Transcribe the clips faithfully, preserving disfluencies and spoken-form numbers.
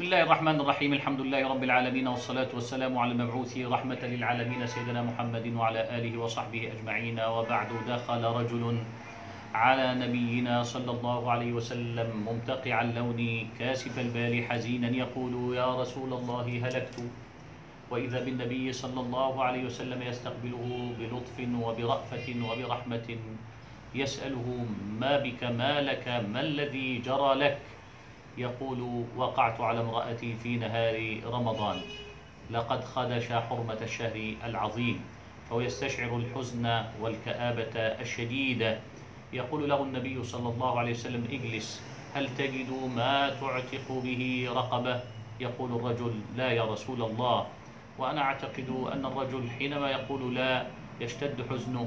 بسم الله الرحمن الرحيم. الحمد لله رب العالمين، والصلاة والسلام على المبعوث رحمة للعالمين سيدنا محمد وعلى آله وصحبه أجمعين. وبعد، دخل رجل على نبينا صلى الله عليه وسلم ممتقع اللون كاسف البال حزينا يقول: يا رسول الله هلكت. وإذا بالنبي صلى الله عليه وسلم يستقبله بلطف وبرأفة وبرحمة يسأله: ما بك، ما لك، ما الذي جرى لك؟ يقول: وقعت على امرأتي في نهار رمضان، لقد خدش حرمة الشهر العظيم. فهو يستشعر الحزن والكآبة الشديدة. يقول له النبي صلى الله عليه وسلم: اجلس، هل تجد ما تعتق به رقبة؟ يقول الرجل: لا يا رسول الله. وأنا أعتقد أن الرجل حينما يقول لا يشتد حزنه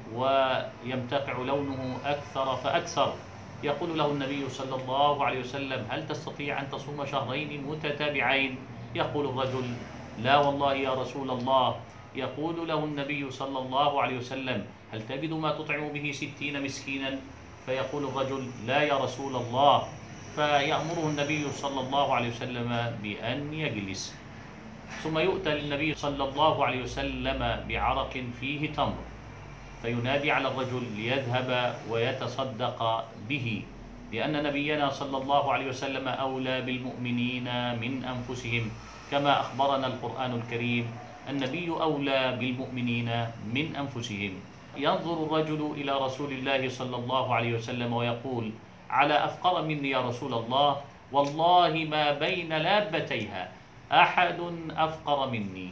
ويمتقع لونه أكثر فأكثر. يقول له النبي صلى الله عليه وسلم: هل تستطيع أن تصوم شهرين متتابعين؟ يقول الرجل: لا والله يا رسول الله. يقول له النبي صلى الله عليه وسلم: هل تجد ما تطعم به ستين مسكينا؟ فيقول الرجل: لا يا رسول الله. فيأمره النبي صلى الله عليه وسلم بأن يجلس، ثم يؤتى للنبي صلى الله عليه وسلم بعرق فيه تمر، فينادي على الرجل ليذهب ويتصدق به، لأن نبينا صلى الله عليه وسلم أولى بالمؤمنين من أنفسهم، كما أخبرنا القرآن الكريم: النبي أولى بالمؤمنين من أنفسهم. ينظر الرجل إلى رسول الله صلى الله عليه وسلم ويقول: على أفقر مني يا رسول الله، والله ما بين لابتيها أحد أفقر مني.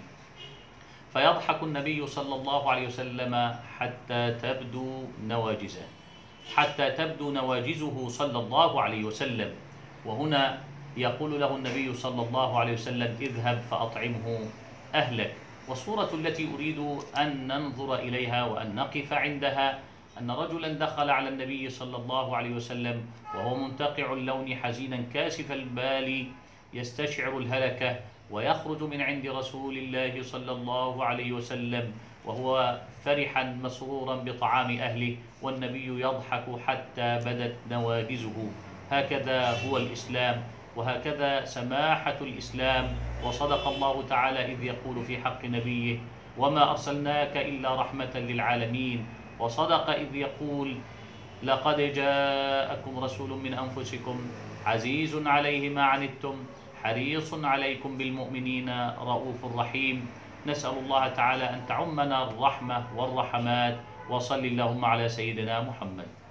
فيضحك النبي صلى الله عليه وسلم حتى تبدو نواجزه حتى تبدو نواجزه صلى الله عليه وسلم. وهنا يقول له النبي صلى الله عليه وسلم: اذهب فأطعمه أهلك. والصورة التي أريد أن ننظر إليها وأن نقف عندها أن رجلا دخل على النبي صلى الله عليه وسلم وهو منتقع اللون حزينا كاسف البال يستشعر الهلكة، ويخرج من عند رسول الله صلى الله عليه وسلم وهو فرحا مسرورا بطعام أهله، والنبي يضحك حتى بدت نواجزه. هكذا هو الإسلام، وهكذا سماحة الإسلام. وصدق الله تعالى إذ يقول في حق نبيه: وما أرسلناك إلا رحمة للعالمين. وصدق إذ يقول: لقد جاءكم رسول من أنفسكم عزيز عليه ما عنتم حريص عليكم بالمؤمنين رؤوف رحيم. نسأل الله تعالى أن تعمنا الرحمة والرحمات، وصل اللهم على سيدنا محمد.